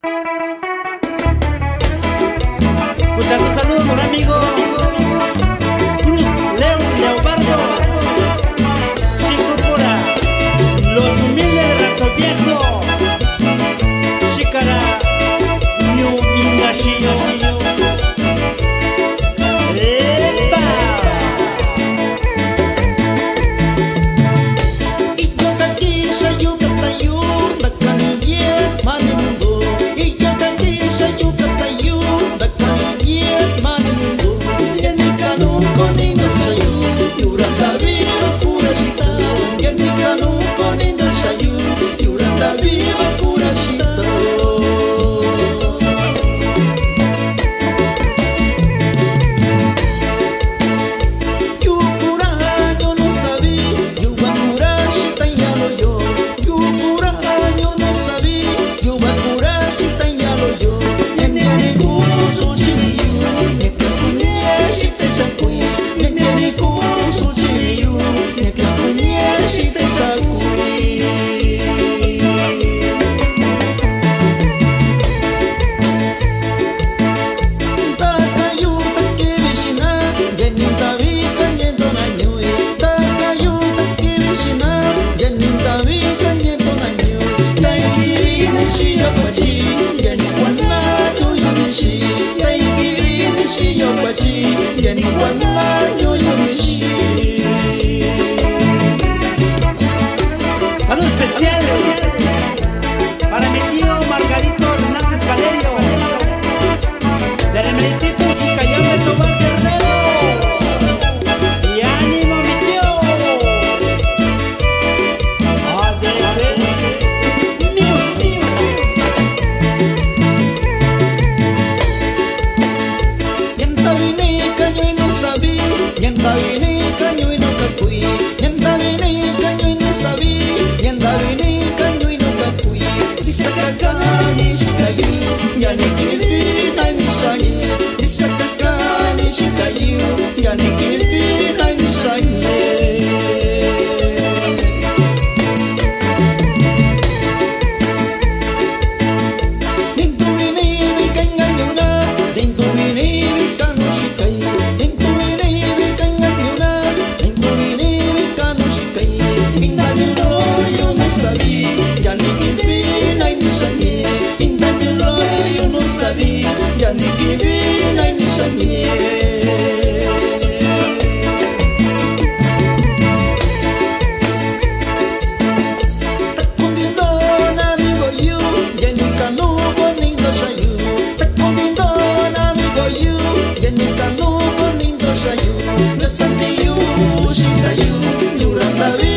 Escuchando saludos, un amigo Cruz Leopardo, se incorpora Los Humildes de Rancho Viejo, Chicara, New Ingashio. Saludos especiales para mi tío Margarito Hernández Valerio, del emeritito Cayón de Tobar Guerrero. Y ánimo, mi tío. ADD Music. Yanta vine caño y no sabí, yanta vine caño y no cacuí, yanta vine caño y no sabí, yanta vine caño y no cacuí. Disakakani shikayu, yani kibi na nisani. Disakakani shikayu, yani kibi na nisani. Sayu, Santiyu, Shitayu, Yuratabi.